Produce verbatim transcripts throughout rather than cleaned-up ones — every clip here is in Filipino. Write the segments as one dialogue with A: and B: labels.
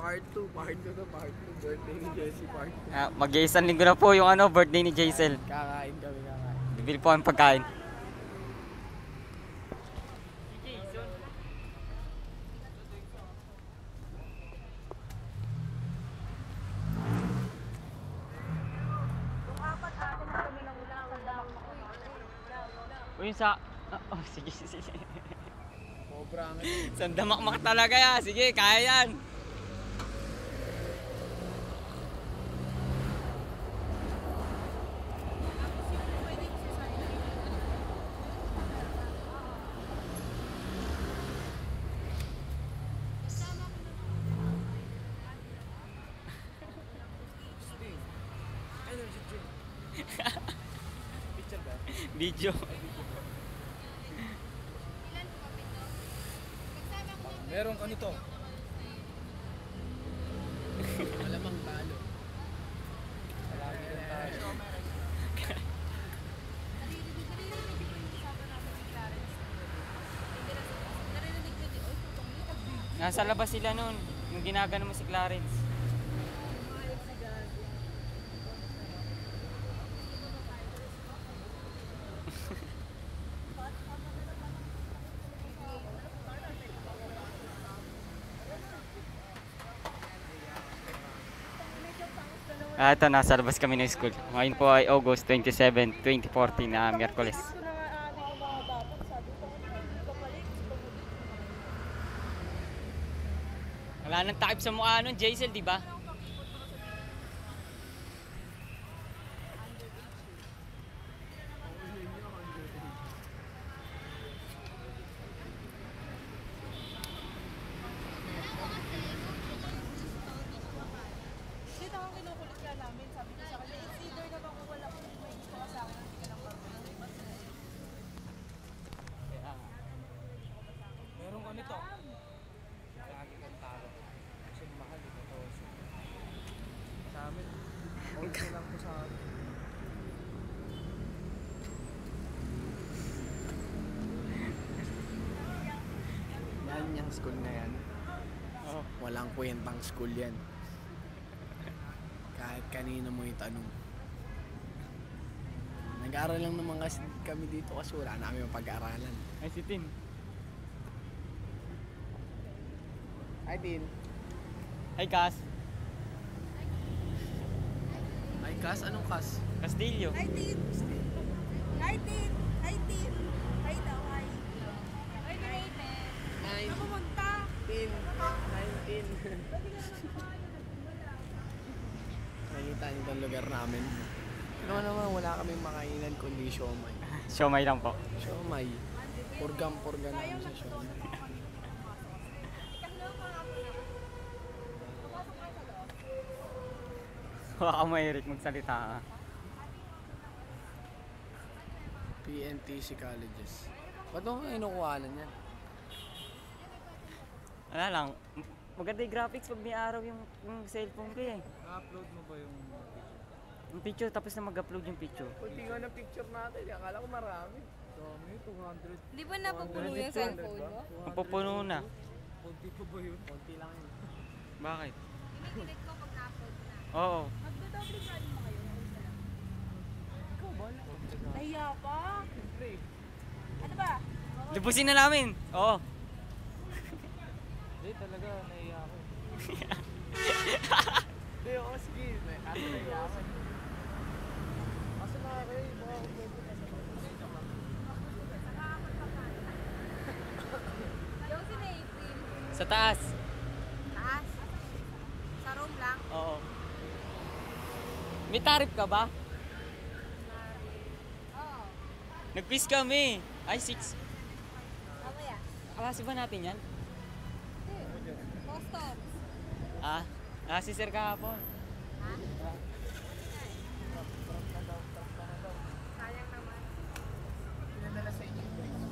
A: Part two, part two to part two. Birthday ni Jessie, part two.
B: Ah, mag-iisang linggo na po yung ano, birthday ni Jaisel.
A: Kakain kami, kakain.
B: Bibili po ang pagkain. O yun sa... Oh, sige, sige.
A: Sobrang
B: Sandamakmak talaga ya. Sige, kaya yan. Video.
A: Meron ka nito. Malamang talo. Marami ng talo.
B: Nasa labas sila noon. Yung ginagano mo si Clarence. Ah, ito, nasa labas kami ng school. Ngayon po ay August twenty-seven, twenty fourteen na Miyerkules. Wala nang takip sa mukha nun, Jaisel, di ba?
A: Meron ka nito. Lagi kang talo. Kasi mahal ito. Sa amin, okay lang po sa amin. Yan yung school na yan.
B: Oh.
A: Walang kwentang school yan. Kahit kanino mo itanong. Nag-aaral lang naman kasi kami dito kasi wala na kami mapag-aaralan.
B: Ay, si Tin.
A: Hi, Tin.
B: Ay, Cas.
A: Hi, Cas. Anong Cas?
B: Castillo.
C: Hi, Tin. Hi, Tin. Hi, Tin. Hi daw, hi. Hi, Raven.
A: Nine.
C: Saan pumunta?
A: Tin. Nineteen. Nakita niyo itong lugar namin. Ano naman, wala kaming makainan kundi siomay.
B: Siomay lang po.
A: Siomay. Purgang-purga namin sa siomay.
B: Huwag ka mo, Eric, magsalita ka.
A: P N T C colleges. Ba't mo kinukuhanan yan?
B: Wala lang. Maganda yung graphics pag may araw yung, yung cellphone ko eh.
A: Na-upload mo ba yung
B: Yung picture, tapos na mag-upload yung picture.
A: kunti nga na picture natin. Akala ko marami. Dami, two hundred.
C: Di ba napupuno yung cellphone mo?
B: Mapupuno na.
A: Kunti pa ba yun? Kunti lang yun.
B: Bakit?
C: Pinipilit ko pag na-upload na.
B: Oo.
C: Magdo-double card mo kayo?
A: Ikaw ba?
C: Nahiya pa. Ano ba?
B: Libusin na namin. Oo.
A: Hindi talaga, nahiya ako. Hindi, oo, sige. Kaso nahiya ako. Kaso na kayo, baka ako pwede ka sa mga.
C: Yung si Nathan.
B: Sa taas.
C: Taas. Sa room lang.
B: Oo. May tarif ka ba?
C: Oo.
B: Nag-quiz kami. Ay, six.
C: Mamaya.
B: Klase ba natin yan?
C: Customs.
B: Ah? Ah, si Sir kahapon.
C: Ha? Sayang naman.
A: Pinadala sa inyo.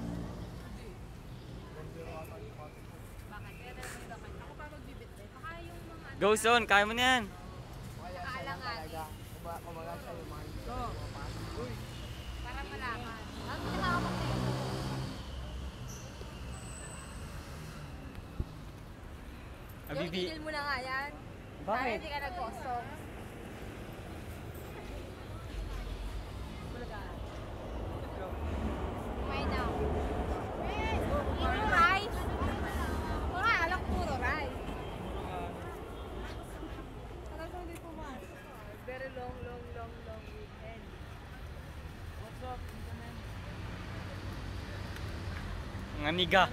C: Bakit? Kaya na naman bakit? Ako pa magbibit eh. Baka yung mga ano.
B: Go zone, kaya mo na yan.
C: Kaalanganin.
A: Kumaga siya yung mga ito. Uy!
C: Para malaman. Ano nakakapagpapit? Yung
B: Abibi.
C: tigil mo na nga yan. Para
B: Bakit?
C: hindi ka nag-custom. Kumain na ako. Puro rice. Puro alam puro rice. Parang kung hindi pumasok. Very long, long, long, long weekend.
A: What's up?
B: Ang aniga.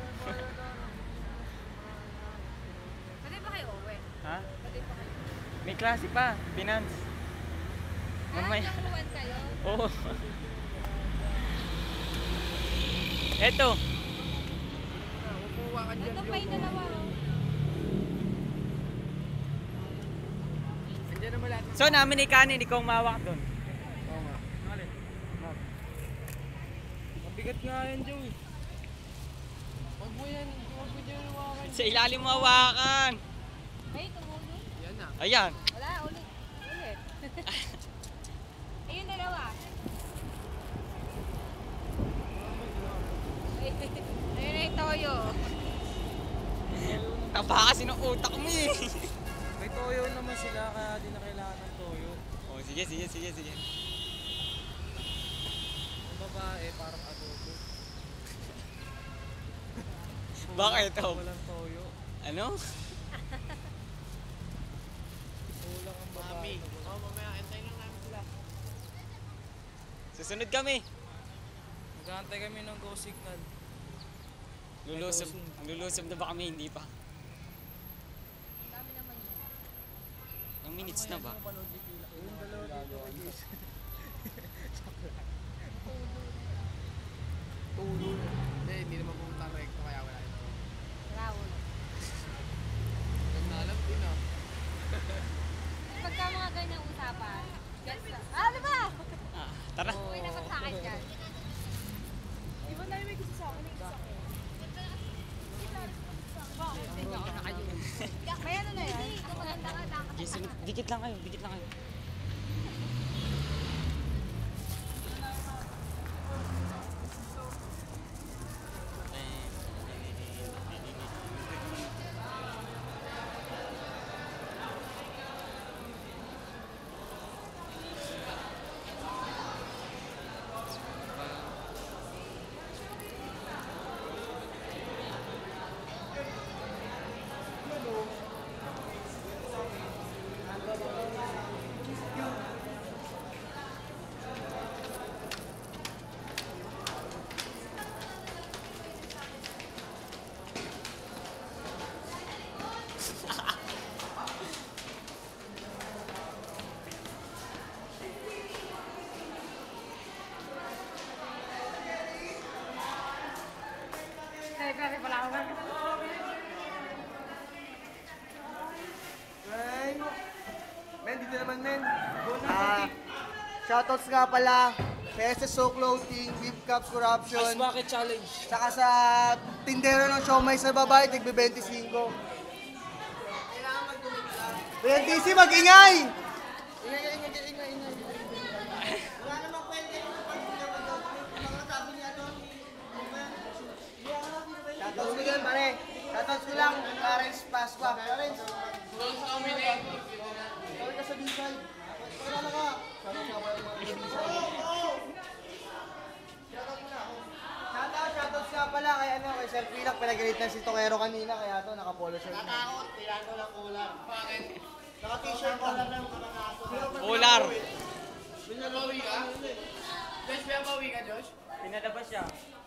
C: Pwede ba kayo uwi?
B: Ha?
C: Pwede ba kayo?
B: May klase pa. Finance.
C: Ah,
B: Mamaya.
C: ilang buwan kayo?
B: Oo. Eto.
A: Kukuha ka dyan.
C: Ito pa yung dalawa. oh.
A: Andiyan naman lahat.
B: So, namin ni kanin. Ikaw mawak doon.
A: Oo nga. Alin? Mabigat nga yan, Joey. Huwag mo yan. Huwag mo dyan hawakan.
B: Sa ilalim mo hawakan.
C: Ay, tumulong.
A: Yan na.
B: Ayan.
C: Wala, ulit. Ulit. Ayun dalawa. Ay, ayun na yung toyo.
B: Taba kasi ng utak mo eh.
A: May toyo naman sila kaya di na kailangan ng toyo.
B: Oh, sige, sige, sige, sige.
A: Ang babae parang adobo.
B: Bakit? Oh?
A: Walang toyo.
B: Ano?
A: Kulang ang babae. Oo, oh, mamaya antayin lang namin sila.
B: Susunod kami.
A: Mag-aantay kami ng go signal.
B: Lulusob. Lulusob na ba kami? Hindi pa.
C: Ang dami naman yun.
B: Ang minutes na ba?
A: Yung dalawa dito kay Jace. Tulo. Hindi, hindi naman pumunta ang recto kaya wala ito.
C: Wala, ulo.
A: Ganda alam din ah.
C: Pagka mga ganyang usapan, gets na. Ah, di ba?
B: Ah, tara.
C: Uy, dapat sa akin dyan. Di ba tayo may gusto sa akin? May gusto ako. Bakit? Hindi ako nakayun. May ano na yan? Ang maganda ka lang.
B: Jason, dikit lang kayo, dikit lang kayo.
C: Ay, pwede pala ako.
D: Men, men, dito naman men. Ah, shoutouts nga pala. P S S O Clothing, Beef Cups Corruption.
A: Ice Bucket Challenge.
D: Saka sa tindero ng siomay sa babae, tigbe twenty-five. B N T C, mag-ingay! Ingay, ingay, ingay, ingay, ingay. Wala namang pwede yung mga sabi niya doon. Shoutouts ko yan, pare. Shoutouts ko lang, Clarence Pasqua. Clarence. Sorry ka sa B-side. Pagkala ka. Shoutout ka pala mga B-side. Shoutout mo na. Shoutout, shoutouts nga pala kay ano, kay Sir Pilak. Pinagalit na si Tokero kanina, kaya to nakapolo shirt na. Nakakot, tirago lang kulang. Bakit? Naka-t-shirt ka.
B: Polar.
A: Pinabawi ka? Josh, pinabawi ka, Josh?
B: Pinalabas siya.